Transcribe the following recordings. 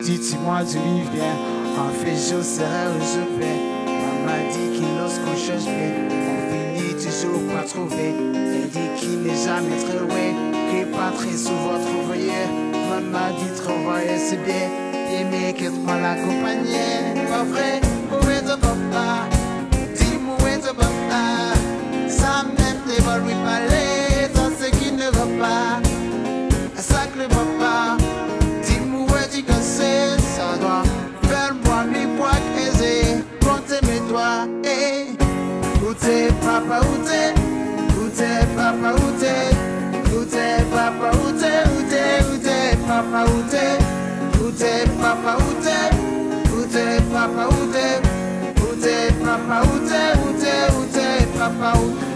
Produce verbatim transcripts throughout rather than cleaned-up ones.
Dis-moi d'où il vient. En fait, je serai où je vais. Maman dit que lorsqu'on cherche bien, on finit toujours par trouver. Elle dit qu'il n'est jamais trouvé, qu'il n'est pas très souvent trouvé. Maman dit travailler c'est bien, aimer qu'être mal accompagné. Pas vrai, où est ton papa? Dis-moi où est ton papa? Ça même les va lui parler, ça c'est qui ne va pas. Sacré papa, dis-moi où est-tu cassé? Ça doit faire moi mi poids aisé. Comptez mes doigts, eh. Où t'es papa, où t'es? Où t'es papa, où t'es? Où t'es papa, où t'es? Où t'es? Où t'es papa, où t'es? Où t'es papa, où t'es? Où t'es papa, où t'es? Où t'es papa, où t'es? Où t'es? Où t'es papa, où t'es?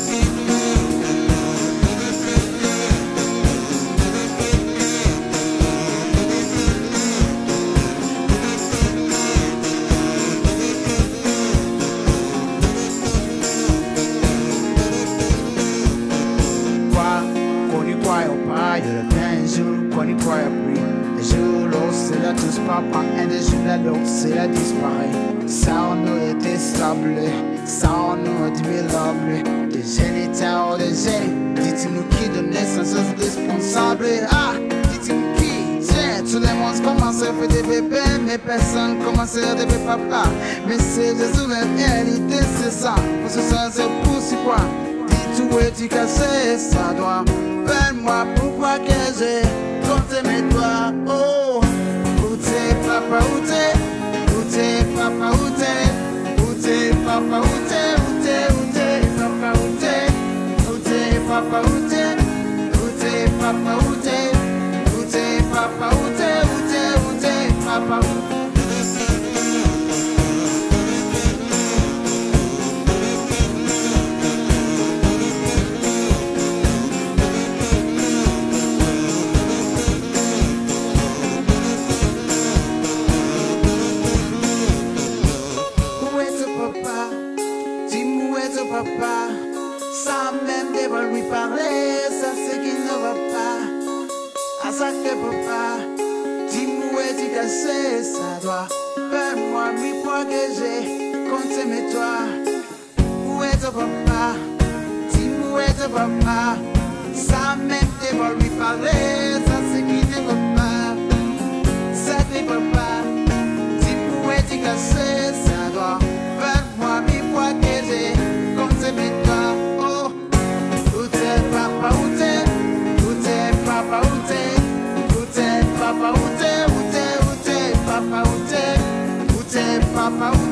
Qu'on y croit plus. Un jour l'autre, c'est là tous papa, un des jours là l'autre, c'est là disparaît. Ça on a été stable, ça on a admirable. Des géniteurs, des génies, dites-nous qui donne naissance aux responsables. Ah, dites-nous qui, tiens, tous les mondes commencent à faire des bébés, mais personne commence à faire des papas. Mais c'est Jésus la réalité, c'est ça, pour ce sens c'est pour si quoi. Dis-tu où es-tu cassé, ça doit faire moi pourquoi que j'ai. Comptez mes doigts, oh. Où t'es papa, où t'es? Où t'es papa, où t'es? Où t'es papa, où t'es? Où t'es, où t'es papa, où t'es? Où t'es papa, où t'es? Où t'es papa, où t'es? Où t'es papa, où t'es? Où t'es, où t'es papa, où t'es? Papa, sans même devoir lui parler, ça c'est qu'il ne va pas. À ça que papa, dis-moi où est-tu cassé, ça doit faire moi mi poids que j'ai, comptez mes toi. Où est ton papa? Dis-moi où est ton papa? Sans même devoir lui parler, ça c'est qu'il ne va pas. Sacré papa, dis-moi où est-tu cassé, ça doit faire moi mi poids que j'ai. Mes doigts, oh. Où t'es papa, où t'es? Où t'es papa, où t'es? Où t'es papa, où t'es? Où t'es, où t'es papa, où t'es? Où t'es papa, où